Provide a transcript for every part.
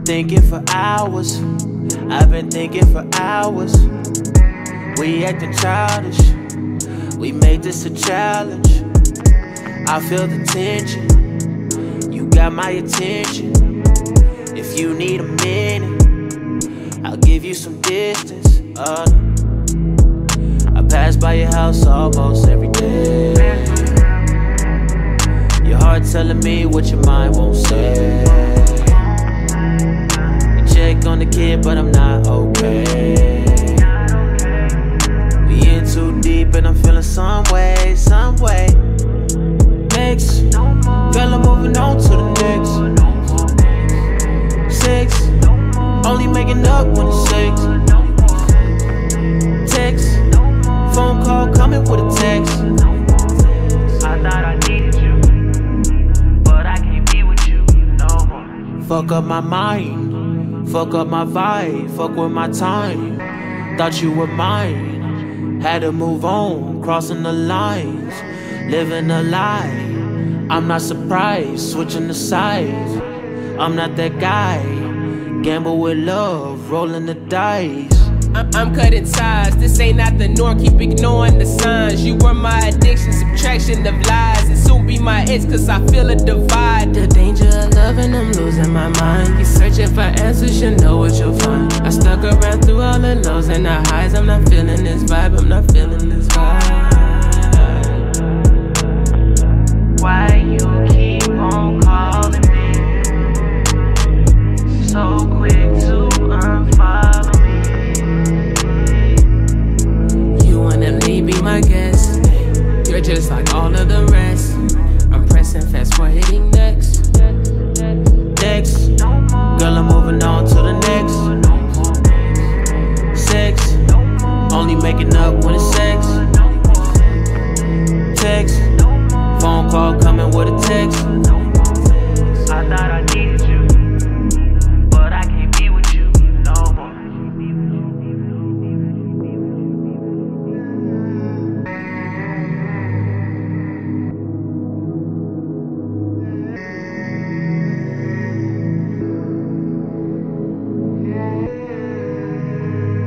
thinking for hours. I've been thinking for hours. We acting childish. We made this a challenge. I feel the tension. You got my attention. If you need a minute, I'll give you some distance. I pass by your house almost every day. Your heart telling me what your mind won't say. You check on the kid, but I'm not okay. We in too deep and I'm feeling some way, some way. Next, girl, I'm moving on to the next. 6, only making up when it's 6. Text, phone call coming with a text. I thought I needed you, but I can't be with you no more. Fuck up my mind, fuck up my vibe, fuck with my time. Thought you were mine, had to move on, crossing the lines, living a lie. I'm not surprised, switching the sides. I'm not that guy, gamble with love, rolling the dice. I'm cutting ties, this ain't not the norm, keep ignoring the signs. You were my addiction, subtraction of lies, and soon be my ex cause I feel a divide. The danger of loving, I'm losing my mind. You're searching for answers, you know what you'll find. I stuck around through all the lows and the highs. I'm not feeling this vibe, I'm not feeling this vibe. Why you keep on calling me so quick to unfollow me? You wanna leave, be my guest. You're just like all of the rest. I'm pressing fast for hitting next. Next, girl, I'm moving on to the next. 6, only making up when it's 6. Text, phone call coming with a text. I thought I needed you, but I can't be with you no more.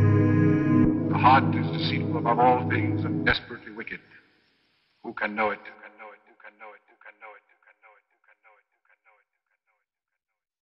The heart is deceitful above all things and desperately wicked. Who can know it?